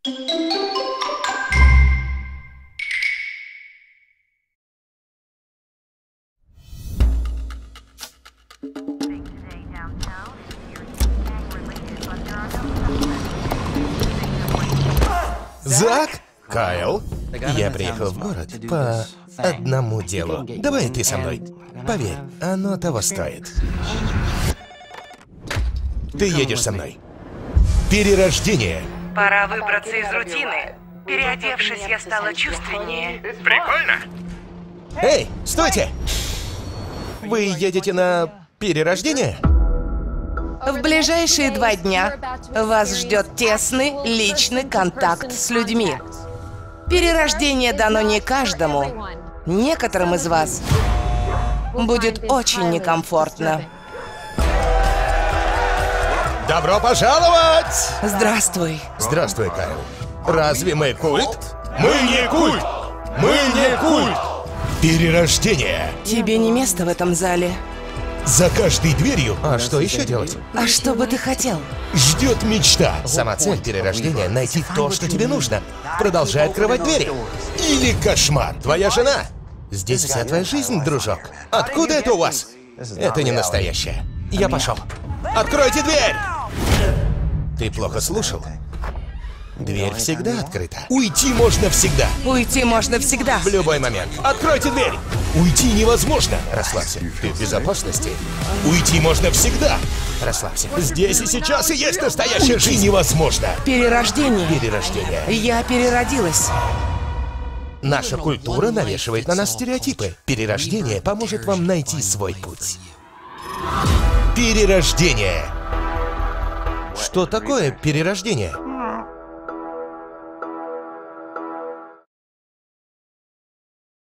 Зак? Кайл? Я приехал в город по одному делу. Давай ты со мной. Поверь, оно того стоит. Ты едешь со мной. Перерождение. Пора выбраться из рутины. Переодевшись, я стала чувственнее. Прикольно. Эй, стойте! Вы едете на перерождение? В ближайшие 2 дня вас ждет тесный личный контакт с людьми. Перерождение дано не каждому. Некоторым из вас будет очень некомфортно. Добро пожаловать! Здравствуй. Здравствуй, Кайл. Разве мы культ? Мы не культ! Мы не культ! Перерождение. Тебе не место в этом зале. За каждой дверью. А что еще делать? А что бы ты хотел? Ждет мечта. Сама цель перерождения — найти то, что тебе нужно. Продолжай открывать двери. Или кошмар. Твоя жена. Здесь вся твоя жизнь, дружок. Откуда это у вас? Это не настоящее. Я пошел. Откройте дверь! Ты плохо слушал? Дверь всегда открыта. Уйти можно всегда. Уйти можно всегда. В любой момент. Откройте дверь! Уйти невозможно. Расслабься. Ты в безопасности. Уйти можно всегда. Расслабься. Здесь и сейчас и есть настоящая жизнь. Уйти невозможно. Перерождение. Перерождение. Я переродилась. Наша культура навешивает на нас стереотипы. Перерождение поможет вам найти свой путь. Перерождение. Что такое перерождение?